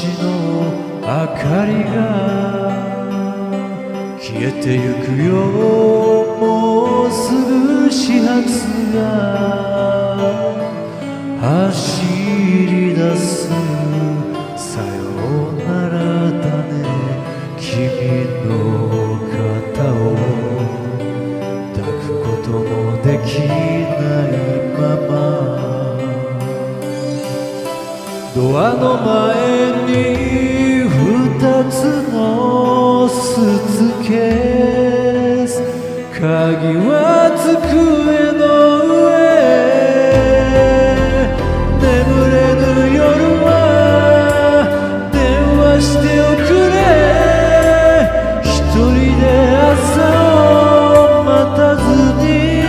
の明かりが消えてゆくよ。もうすぐ始発が走り出す。さよならだね、君の肩を抱くこともできないまま、ドアの前に二つのスーツケース、鍵は机の上、眠れぬ夜は電話しておくれ。一人で朝を待たずに、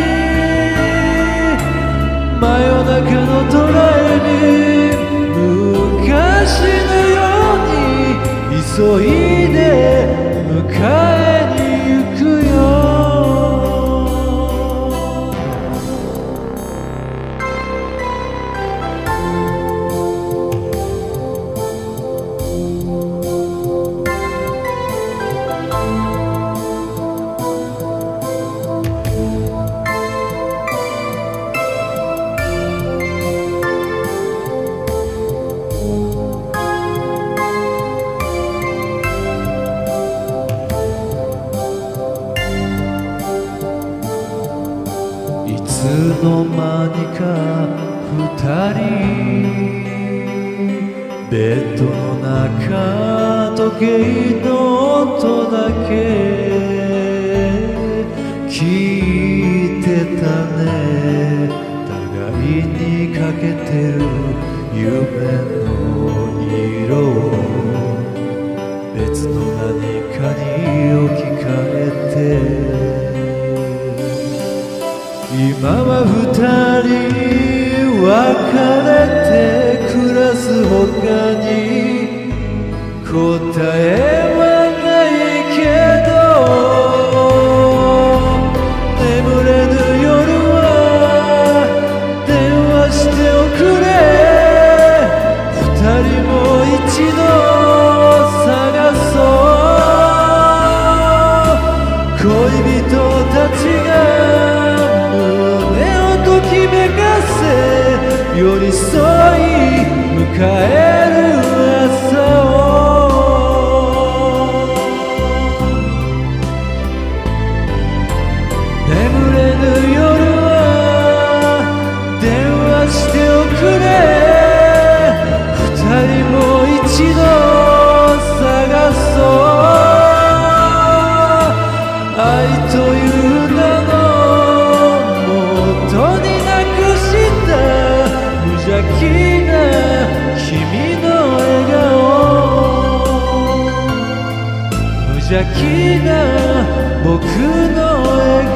真夜中のドライブ、昔のように急いで迎えに行くよ。いつの間にか二人ベッドの中、時計の音だけ聞いてたね。互いにかけてる夢の色を別の何かに置き換えて、今は二人別れて暮らす他に答えはないけど、眠れぬ夜は電話しておくれ。二人も一度探そう。恋人たちが寄り添い迎える朝を、眠れぬ夜は電話しておくれ。二人も一度探そう。愛という名の元になくした無邪気な君の笑顔、無邪気な僕の笑顔。